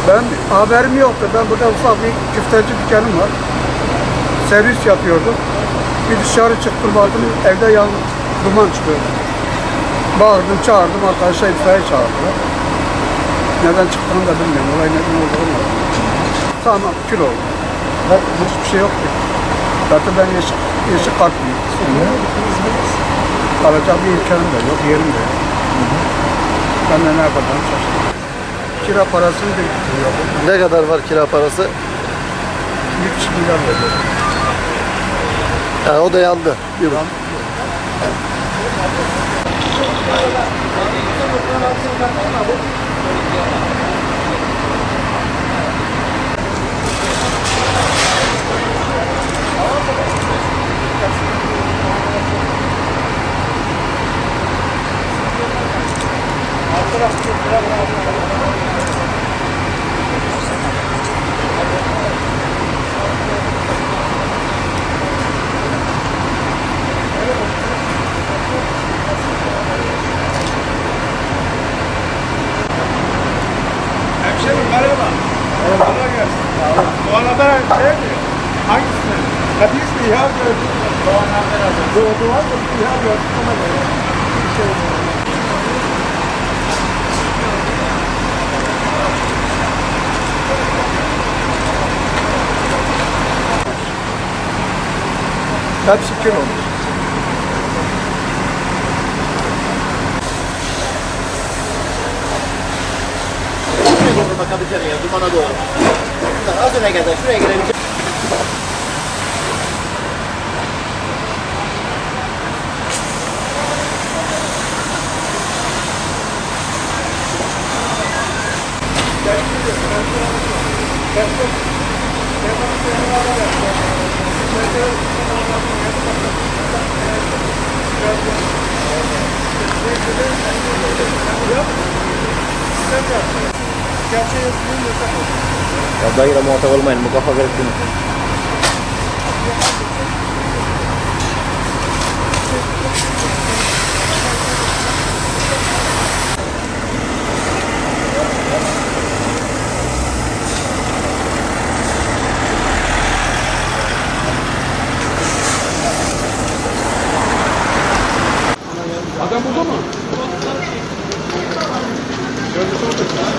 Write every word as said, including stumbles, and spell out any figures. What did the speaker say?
Ben haberim yoktu. Ben burada ufak bir küfteci dükkanım var. Servis yapıyordum. Bir dışarı çıktım, baktım evde yan duman çıkıyor. Bağırdım, çağırdım, arkadaşlar itfaiye çağırdılar. Neden çıktığını da bilmiyorum. Olay neden olduğunu. Tamam, kül oldu. Hiçbir şey yok ki. Zaten ben yeşil, yeşil kartlıyım. Kalacak bir imkanım da yok, yerim de yok. Ben de ne yapacağım şaşırdım. Kira parasını biriktiriyor. Ne kadar var kira parası? Bir buçuk milyar veriyor. Yani o da yandı. Bir bak. Hemşerim merhaba. Merhaba gelsin. Bu arada şey mi? Hangisini? Hadis mi? İhal gördüm. Doğan haber aldım. Doğan var mı? İhal gördüm. Ona göre. Bir şey oldu. Hepsi kül olmuş. Bakabilir ya, dumana doğru. Az öne kadar, şuraya gelebilecek. Ya dayıyla muhatap olmayın, bu kafa garip değil. Adam burada mı? Gördü,